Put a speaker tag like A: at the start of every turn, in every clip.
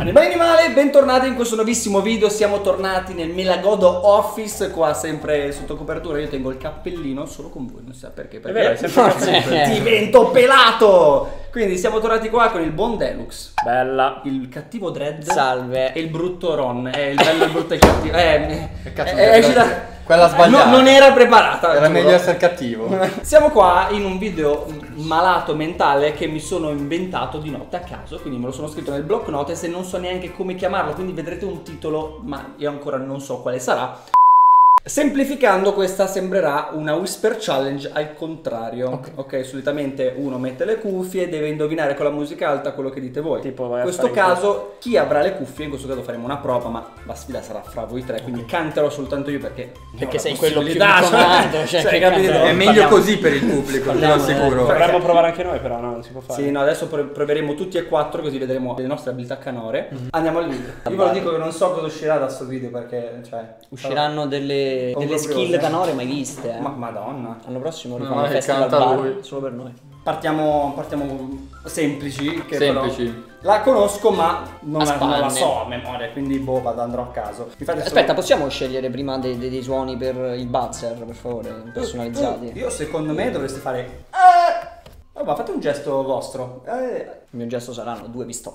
A: Animale, bentornati in questo nuovissimo video. Siamo tornati nel Melagodo Office, qua sempre sotto copertura. Io tengo il cappellino solo con voi, non so perché. Perché
B: è vero, è sempre
A: divento pelato. Quindi siamo tornati qua con il buon Deluxe,
B: bella,
A: il cattivo Dread,
C: salve,
A: e il brutto Ron. Il bello, il brutto e il cattivo.
D: Quella sbagliata.
A: Non era preparata.
D: Era
A: giuro.
D: meglio essere cattivo.
A: Siamo qua in un video malato mentale che mi sono inventato di notte a caso, quindi me lo sono scritto nel block notes e non so neanche come chiamarlo, quindi vedrete un titolo, ma io ancora non so quale sarà. Semplificando, questa sembrerà una Whisper Challenge al contrario. Ok, solitamente uno mette le cuffie e deve indovinare con la musica alta quello che dite voi.
B: Tipo,
A: in questo caso, chi avrà le cuffie, in questo caso faremo una prova, ma la sfida sarà fra voi tre, quindi canterò soltanto io perché
C: sei quello più
A: possibilità,
C: intonato, cioè,
A: che capito?
D: È meglio così per il pubblico, te lo assicuro.
B: Dovremmo provare anche noi, però no, non si può fare.
A: Sì, no, adesso proveremo tutti e quattro, così vedremo le nostre abilità canore. Andiamo al video. Io ve lo dico che non so cosa uscirà da sto video perché, cioè,
C: usciranno delle skill canore mai viste.
A: Ma madonna.
C: L'anno prossimo li
D: No,
C: fanno
D: che
C: festival
D: canta
C: bar
D: lui.
C: solo per noi.
A: Partiamo semplici, che
D: Semplici.
A: però la conosco ma non la
C: spanne.
A: so a memoria, quindi boh, andrò a caso. Infatti
C: Aspetta, possiamo scegliere prima dei suoni per il buzzer, per favore, personalizzati?
A: Io secondo me dovreste fare vabbè, fate un gesto vostro.
C: Il mio gesto saranno 2 pistole.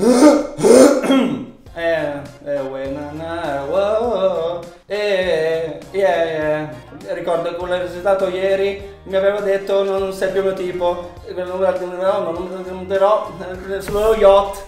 C: Ricordo quello che è stato ieri, mi aveva detto non sei più il mio tipo, non dirò sullo yacht,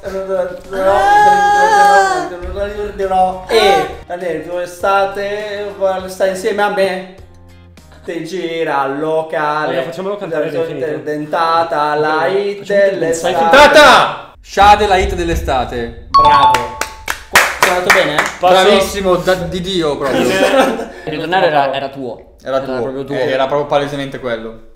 C: dirò tu estate stai insieme a me, ti gira al locale,
B: facciamolo cantare all'infinito.
A: dentata la hit dell'estate.
D: Tata! Shade, la hit dell'estate.
A: Bravo. Ti è andato bene?
D: Bravissimo, di Dio proprio.
C: Il ritornare era tuo.
D: Era tuo.
C: proprio tuo.
D: Era proprio palesemente quello.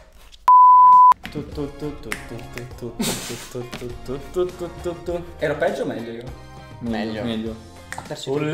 A: Ero peggio o meglio io?
C: Meglio. Ha perso il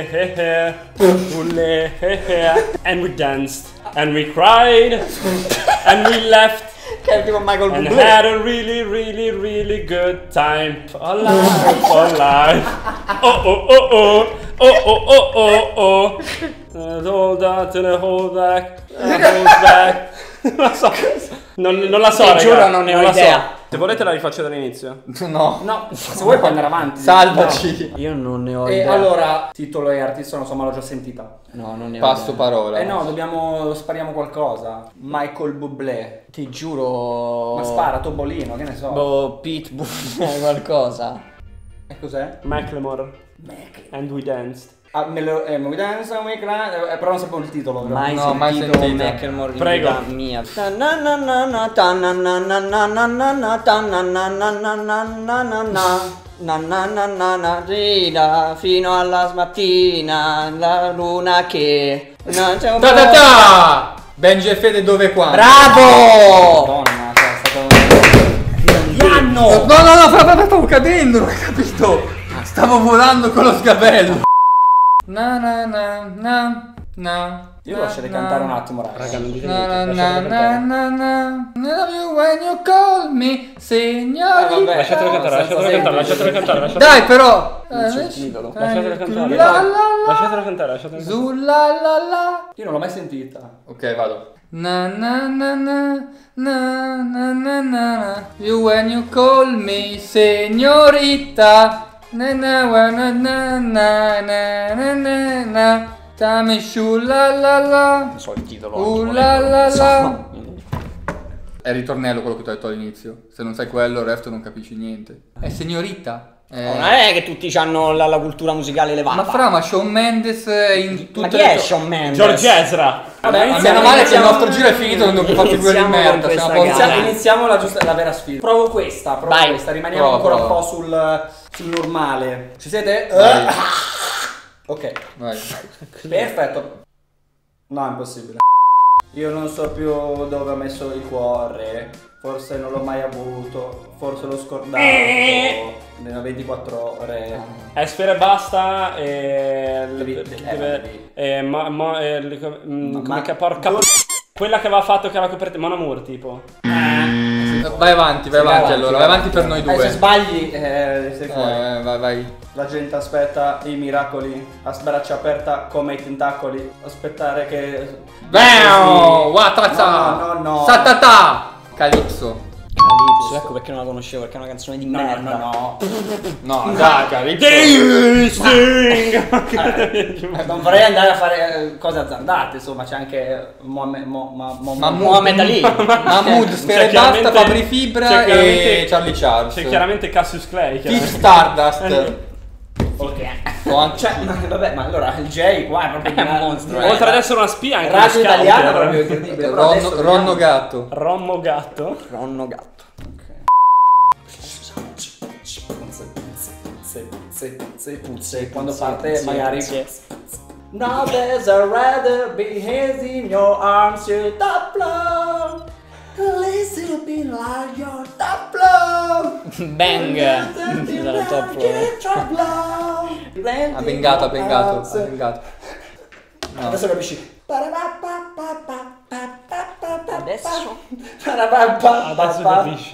B: And we danced, and we cried, and we left,
C: che è tipo Michael
B: and
C: Bublé.
B: had a really, really, really good time. All life, all life. Oh, oh, oh, oh, oh, oh, oh, oh, oh. Hold that and hold back, hold back. Non la so. Non la so,
C: Ti
B: raga.
C: giuro, non ne ho
B: la
C: idea.
B: so. Se volete la rifaccio dall'inizio.
D: No.
A: No, se vuoi puoi andare avanti.
D: Salvaci.
C: Io non ne ho
A: E
C: idea.
A: allora, titolo e artista, non so, ma l'ho già sentita.
C: No, non ne ho
D: Passo
C: idea.
D: parola.
A: No, spariamo qualcosa. Michael Bublé.
C: Ti giuro.
A: Ma spara, Tobolino, che ne so.
C: Boh, Pitbull, qualcosa.
A: E cos'è?
B: Macklemore. And we danced.
A: We dance and we cry. Però non sapevo il titolo. però.
C: Mai
D: No, mai
C: sentito
D: sentito.
C: Macklemore in
B: Prego.
C: vita mia. Rida fino alla mattina la luna che
D: Ta! Benji e Fede dove qua?
C: Bravo!
A: Madonna, cioè, è stato...
D: No, stavo cadendo, non hai capito? Stavo volando con lo sgabello. Na na na na na.
A: Io lo lascerei cantare un attimo, raga.
B: Non dite
D: Na
B: niente,
D: na
B: lasciatelo
D: na
B: cantare.
D: na na. I love you when you call me, signorita.
A: vabbè.
B: Lasciatelo cantare, lasciatelo cantare, lasciatelo cantare, lasciatelo
D: Dai però.
C: il titolo.
B: Lasciatelo cantare.
D: La la la.
B: Lasciatelo cantare, lasciatelo cantare.
D: Sulla la la.
A: Io non l'ho mai sentita.
D: Ok, vado. Na na na na na na na na. You when you call me, signorita. Na na na na na na na na na. Tami shu la la la.
C: Non so il titolo.
D: La la la.
C: No.
D: È il ritornello quello che ti ho detto all'inizio. Se non sai quello, il resto non capisci niente. È signorita?
C: Non è che tutti hanno la cultura musicale elevata.
D: Ma fra, ma Shawn Mendes in tutte
C: Ma chi
D: le
C: è Shawn Mendes?
B: George Ezra.
A: Vabbè,
D: Meno male che il nostro giro è finito, non dobbiamo fare figure di
C: Iniziamo
D: merda.
C: con
D: Siamo a
C: questa
D: posto.
C: gara.
A: Iniziamo la vera sfida. Provo questa,
C: Vai.
A: Rimaniamo
D: Prova,
A: ancora
D: prova.
A: un po' sul normale. Ci siete?
D: Vai.
A: Ok,
D: Vai.
A: perfetto. No, è impossibile. Io non so più dove ho messo il cuore. Forse non l'ho mai avuto. Forse l'ho scordato. Nella 24 ore.
B: Sfera e basta e...
A: Ma-
B: come che porca... Quella che aveva fatto che era coperta... Mon Amour tipo.
A: Sì,
D: Vai avanti allora, vai avanti per noi
C: Se
D: due.
C: sbagli, sei fuori.
D: Vai.
C: La gente aspetta i miracoli a braccia aperta come i tentacoli. Aspettare che.
D: Bam! Watata!
C: No.
D: Satata! Calypso.
A: Calypso, ecco perché non la conoscevo, perché è una canzone di merda.
C: No.
D: No, dai, Calypso.
C: Non vorrei andare a fare cose azzardate, insomma, c'è anche
A: Mohamed Ali.
D: Mahmood, Sfera e
B: chiaramente-
D: Basta, Fabri Fibra
B: c'è
D: e
B: chiaramente-
D: Charlie Charles.
B: C'è chiaramente Cassius Clay.
D: Steve
B: chiaramente.
D: Stardust.
C: Ok.
D: Ho anche-
C: Cioè, vabbè, ma allora il J qua è proprio
A: È un mostro.
B: Oltre ad essere una spia, anche
C: radio
B: uno
C: italiano
B: scouter.
C: proprio incredibile. però adesso
D: Ronno
C: vediamo-
D: Gatto.
B: Rommo Gatto.
A: Ronno Gatto.
C: Puzze, quando parte magari Now there's a rather big haze in your arms, your top floor. Listen be like your top floor.
A: Bang. Dalla top floor.
D: Ha bengato. No.
C: Adesso capisci.
A: Adesso?
B: Adesso capisci.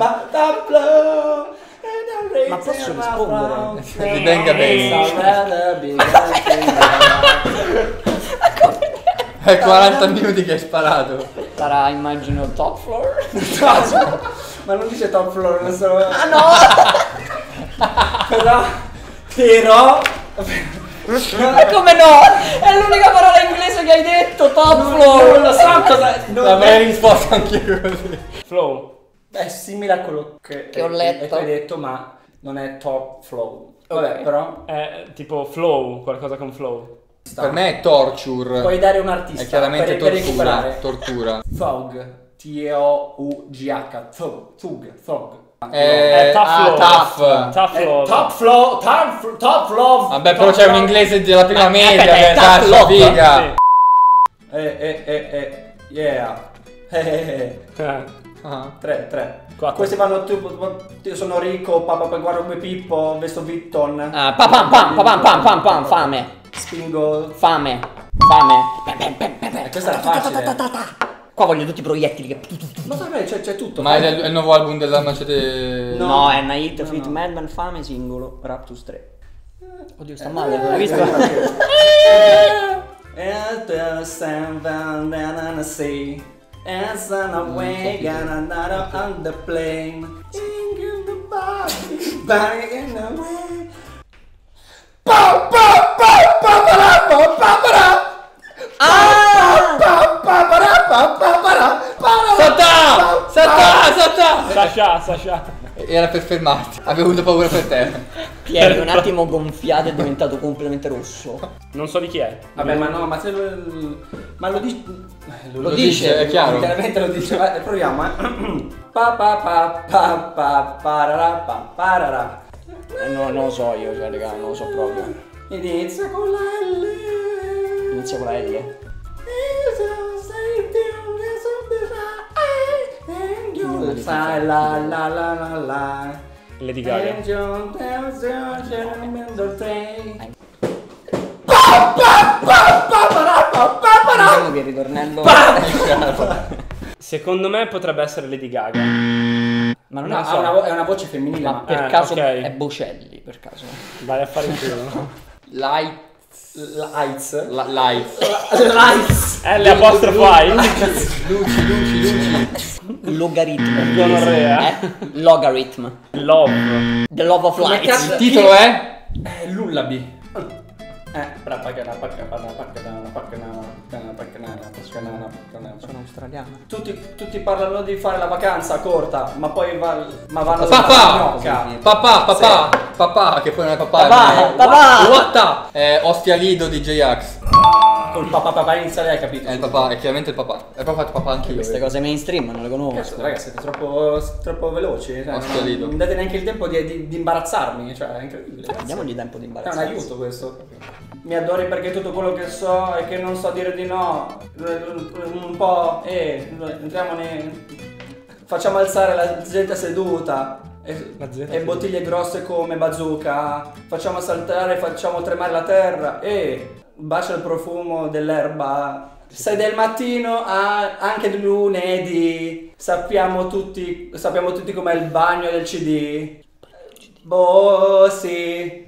C: Ma
A: posso rispondere?
D: Di Benga È 40 minuti che hai sparato.
A: Sarà, immagino, top floor.
C: Ma non dice top floor, non so.
A: Ah no!
C: Però
A: Ma come no? È l'unica parola inglese che hai detto, top floor.
C: non lo so cosa. Non
D: L'avrei risposto anche così.
B: Flow.
C: è simile a quello che
A: Ho letto.
C: che hai detto, ma non è top flow. Vabbè,
A: Ok.
C: però
B: È tipo flow, qualcosa con flow.
C: sta.
D: Per me è torture.
C: Puoi dare un artista
D: È chiaramente
C: per recuperare.
D: tortura.
C: Thug. T-O-U-G-H. Thug.
B: È tough flow.
D: tough.
B: Tough flow.
C: Top flow.
D: Vabbè, però c'è un inglese della prima media che
A: tough
D: sa
A: love.
D: figa.
B: Sì.
C: Yeah.
D: Ah.
C: 3.
B: Quattro.
C: Questi vanno io sono ricco, papà poi guardo come Pippo, vesto Vitton.
A: Ah, pam, fame.
C: Spingo.
A: Fame.
C: Questa era facile.
A: Qua voglio tutti i proiettili che...
C: Ma vabbè, c'è tutto.
D: Ma è il nuovo album della Macete.
C: No.
A: No, è una hit,
C: No,
A: Fleet
C: no.
A: Madman, fame, singolo, Raptus 3. Oddio, sta male, l'hai visto?
C: At the sand down on the sea, and sun away, got another on the plane. In the body in the way.
B: Sasha.
D: Era per fermarti. Avevo avuto paura per te.
A: Pieri un attimo gonfiato e è diventato completamente rosso.
B: Non so di chi è.
C: Vabbè, ma no, ma se ma lo dice.
D: Lo dice, è chiaro.
C: Chiaramente lo dice. Vai, proviamo, Pa pa pa pa pa parara pa parara.
A: No, non lo so io, cioè, raga, non lo so proprio.
C: Inizia con la L.
A: Inizia con la L.
C: Sai la la la la la.
B: Lady Gaga.
A: Diciamo che il ritornello...
B: Secondo me potrebbe essere Lady Gaga.
A: Ma non
C: No,
A: è
C: è una voce femminile.
A: Ma
C: Ma
A: per caso
B: ok.
A: è Bocelli, per caso.
B: Vai a fare il culo.
D: Lights.
C: Lights.
D: Lights.
B: L''I.
D: Luci.
A: Logaritmo.
B: Gonorrea.
A: Logarithm.
B: Love.
A: The Love of
C: Come
A: Lights.
C: cazzo-
D: Il titolo è?
C: Lullaby.
A: Sono australiano.
C: Tutti parlano di fare la vacanza corta, ma poi vanno
D: Papà, che poi non è papà.
A: Papà.
D: What? È Ostia Lido di J-Ax.
C: Col papà iniziale hai capito.
D: È il papà, è chiaramente il papà. È proprio fatto papà anche io.
A: Queste cose mainstream non le
C: Cazzo,
A: conosco.
C: ragazzi, siete troppo veloci. Cioè,
D: Ostia Lido.
C: non date neanche il tempo di imbarazzarmi. Cioè, è incredibile. Cazzo.
A: Diamogli tempo di
C: È un
A: imbarazzarsi.
C: aiuto questo. Mi adori perché tutto quello che so è che non so dire di no. Un po'. Entriamo facciamo alzare la gente seduta. E bottiglie grosse come bazooka. Facciamo saltare, facciamo tremare la terra. E bacia il profumo dell'erba. Sei del mattino anche del lunedì. sappiamo tutti com'è il bagno del CD. Boh, sì.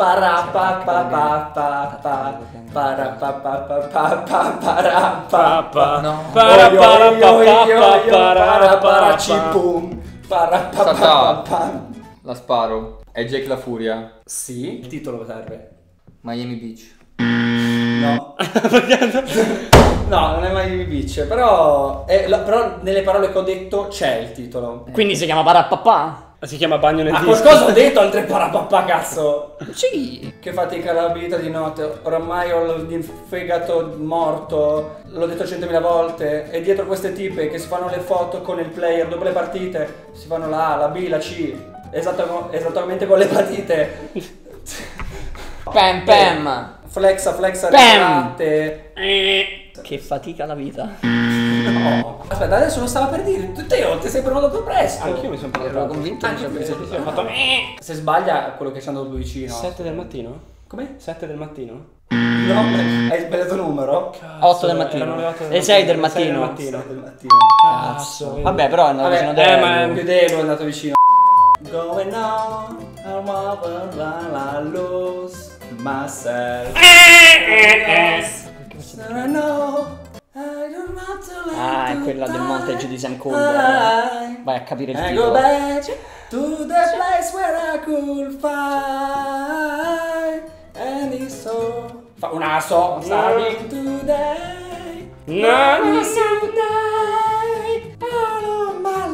D: La sparo. È Jake la Furia.
C: Sì, il titolo serve.
D: Miami Beach.
C: No. No, non è Miami Beach, però nelle parole che ho detto c'è il titolo.
A: Quindi si chiama Parapapà?
B: Si chiama bagno nel
C: Ma
B: disco.
C: qualcosa ho detto oltre parapapà, cazzo.
A: Sì.
C: Che fatica la vita di notte, oramai ho il fegato morto, l'ho detto 100.000 volte, e dietro queste tipe che si fanno le foto con il player dopo le partite, si fanno la A, la B, la C, esattamente con le partite.
D: Pam pam.
C: Flexa,
A: Pam!
C: latte.
A: Che fatica la vita.
C: No. Aspetta, adesso lo stava per dire, Teo, ti sei prenotato presto.
B: Anch'io mi sono
A: Ero
B: prenotato.
A: convinto di sapere.
B: Sì, ho fatto
C: Se sbaglia quello che ci è andato più vicino.
B: 7 del mattino?
C: Come?
B: 7 del mattino?
C: No, hai sbagliato numero?
A: 8 del mattino.
B: Erano le 8
A: E 6 del
B: 6 del
A: mattino.
B: mattino.
C: Del mattino.
B: Cazzo.
A: Vabbè, però è andato vicino a
B: ma-
C: Più Delo è andato vicino. Going on, I lose myself. I know, I don't want to let
A: Ah, è
C: you
A: quella del
C: die.
A: montaggio di Sam Colder.
C: I
A: Vai a capire il
C: go
A: titolo.
C: back to the place where I could find any soul. Fa un aso. Starting today.
B: No, no,
C: Every single day all of my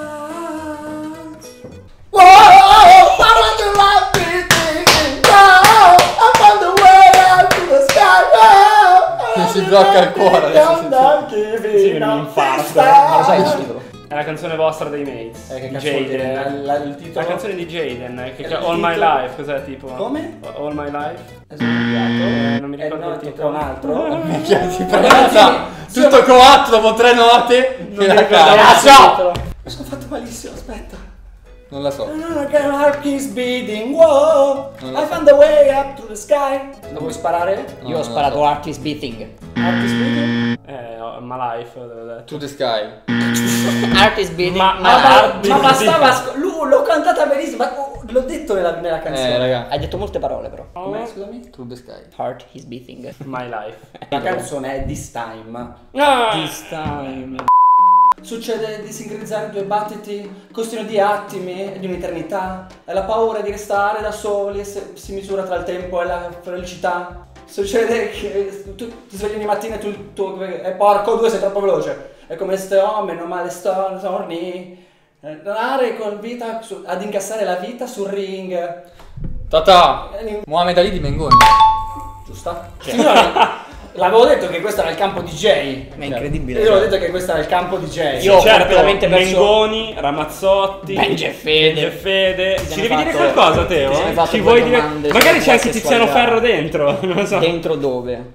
C: life. Whoa, I want to love this thing. Whoa, I found the way out to the sky. Whoa,
D: Mi si blocca il cuore adesso.
B: Sì, un infarto.
A: Ma lo sai il titolo?
B: È la canzone vostra dei Mates.
C: Che
B: di
C: cazzo vuol dire?
B: Jaden.
C: Il titolo?
B: La canzone di Jaden, che
C: Il
B: All My
C: titolo?
B: Life, cos'è tipo?
C: Come?
B: All My Life?
C: È sbagliato.
B: non mi ricordo il
C: il
B: titolo.
C: un altro.
D: Ti prenda. Tutto coatto dopo 3 note.
B: Non mi
D: la
B: ricordavo
D: cazzo.
B: il titolo.
C: Mi sono fatto malissimo, aspetta.
D: Non la so.
C: Heart keeps beating, whoa. I found the way up to the sky. Lo vuoi sparare?
A: Io ho sparato Heart is Beating.
C: Heart keeps beating?
B: My Life, dove l'ho detto.
D: To the sky.
A: Heart is Beating.
B: Ma-
C: Ma bastava, l'ho cantata benissimo, ma l'ho detto nella canzone.
D: Raga.
A: Hai detto molte parole però.
C: Come, scusami?
D: To the sky.
A: Heart is Beating.
B: My Life.
C: La canzone è This Time.
A: This time.
C: Succede di sincronizzare due battiti, questione di attimi, di un'eternità. E la paura di restare da soli e si misura tra il tempo e la felicità. Succede che tu ti svegli ogni mattina e tu porco due sei troppo veloce. È come ste meno male torni. Tornare con vita ad incassare la vita sul ring.
D: Tata. Mohamed Ali di Mengoni.
C: Giusto? L'avevo detto che questo era il campo DJ.
A: Ma è incredibile.
C: Io avevo detto che questo era il campo DJ.
A: Io ho
B: certo,
A: completamente perso-
B: Mengoni, Ramazzotti,
A: Benji e Fede.
B: Fede.
A: Ti
B: Ci
A: sei
B: devi dire
A: fatto-
B: qualcosa, Teo?
A: ti sei fatto
B: Ci
A: due
B: vuoi dire?
A: domande
B: Magari
A: sulla
B: c'è anche Tiziano
A: sessualità.
B: Ferro dentro, non lo so.
A: Dentro dove?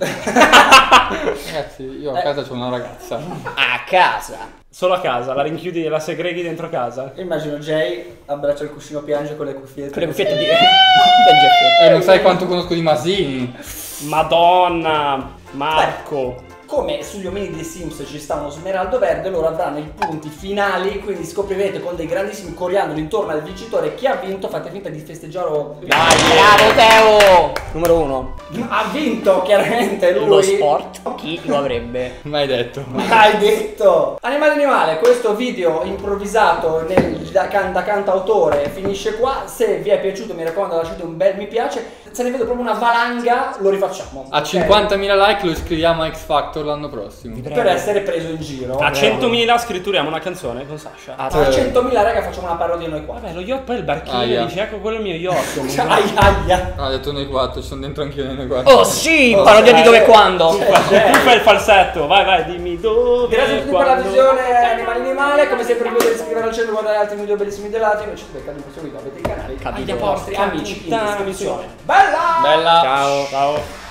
D: Ragazzi, io a casa c'ho una ragazza.
A: A casa.
B: Solo a casa, la rinchiudi e la segreghi dentro casa.
C: Immagino Jay abbraccia il cuscino, piange con le cuffiette.
A: Con le cuffiette di Benji e Fede.
D: Non sai quanto conosco di Masini.
B: Madonna, Marco.
C: Come sugli omini dei Sims ci sta uno smeraldo verde, loro avranno i punti finali, quindi scoprirete con dei grandissimi coriandoli intorno al vincitore chi ha vinto. Fate finta di festeggiare.
A: Bravo Teo! Numero 1.
C: Ha vinto chiaramente lui.
A: Lo sport. Chi lo avrebbe?
D: Mai detto.
C: Hai detto. Animale, questo video improvvisato da cantautore finisce qua. Se vi è piaciuto mi raccomando lasciate un bel mi piace. Se ne vedo proprio una valanga lo rifacciamo.
D: A
C: ok?
D: 50.000 like lo iscriviamo a X Factor l'anno prossimo.
C: Per essere preso in giro.
B: A 100.000 scritturiamo una canzone con Sasha.
C: A 100.000 raga facciamo una parodia noi qua.
B: Vabbè, lo yacht, poi il barchino
D: Aia.
B: dice, ecco quello è il mio yacht.
C: Aia.
D: Ah, ha detto noi 4, ci sono dentro anch'io nei 4.
A: Oh sì! Parodia di dove e quando.
B: Tu fai il falsetto, vai, dimmi dove.
C: Grazie a tutti per la visione animale. Come sempre vi potete iscrivere al channel e guardare altri video bellissimi dell'altro. Noi ci beccate in questo video, avete i canali agli vostri amici in descrizione. Bella!
D: Bella.
B: Ciao.